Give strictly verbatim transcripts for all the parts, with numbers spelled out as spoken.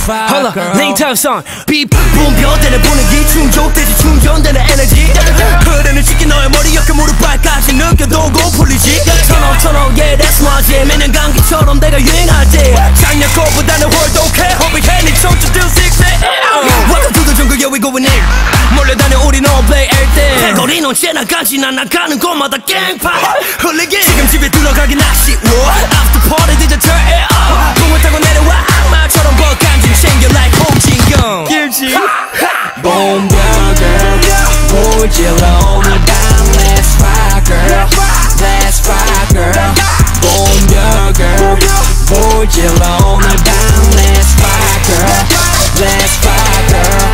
fire Hold up, girl. lean tough song. 비 분별되는 분위기 충족되지 충전되는 에너지. 흐르는 시기 너의 머리 옆에 무릎발까지 느껴도 고 풀리지. Turn on, turn on, yeah that's my jam. 매년 감기처럼 내가 유행할 때 작년 거보다는 훨독해. 허비해 네 청춘들 씩세. Welcome to the jungle, yeah we going in. 몰려다녀 우린 all play everything. 대거리 넌 지나가지 난 나가는 곳마다 갱파 흘리기. 지금 집에 들어가긴 아쉬워. After party did you turn it up. 붕을 타고 내려와 악마처럼 버간진 챙겨 like 홍진경. 김치 Boom girl girl 보질러 오늘 밤 Let's fire girl Let's fire girl Boom girl girl 보질러 오늘 밤 Let's fire girl Let's fire girl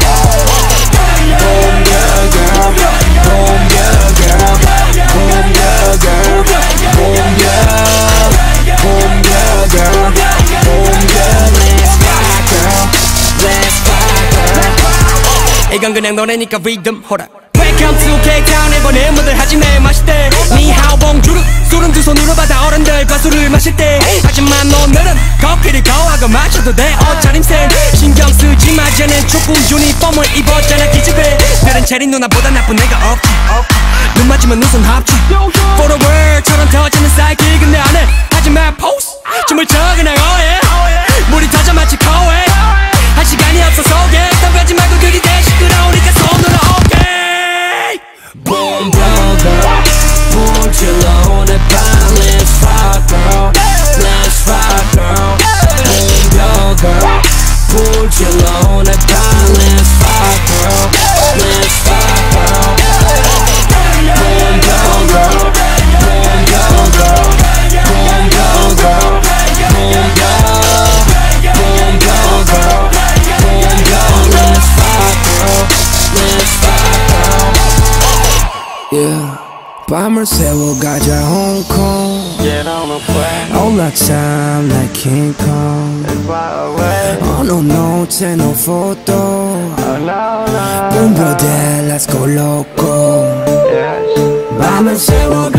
Boom girl girl Boom girl girl Boom girl girl Boom girl Boom girl girl Boom girl Let's fire girl Let's fire girl 이건 그냥 노래니까 리듬 호라. Welcome to K-Town 이번에 뭐들 하지 매 마실 때 니하오 봉주르 술은 두 손으로 받아 어른들과 술을 마실 때. 하지만 오늘은 커피를 거하고 마셔도 돼. 옷차림새 신경 쓰지 마. 쟤는 축구 유니폼을 입었잖아 기집애. 다른 체리 누나보다 나쁜 애가 없지. 눈 맞으면 눈썹 합치. For the world처럼 터지는 사이클 근데 안해 하지만 포스 춤을 춰 그냥 어해. 물이 터져 마치 코에 할 시간이 없어서 yeah 덤벼지 말고 들이대 시끄러우니까 손으로 오케이. Boom girl girl 보질러 오늘 밤 Let's fire girl Let's fire girl Boom girl girl 보질러 오늘 밤 Let's fire girl Let's fire girl Boom girl girl Boom girl girl Boom girl girl Boom girl Boom girl girl Boom girl Let's fire girl Let's fire girl Yeah 밤을 새워 가자 Hong Kong Get on a plane All the time like King Kong and fly away. Oh no no take no photo Oh no no Boom brother let's go loco Yes 밤을 새워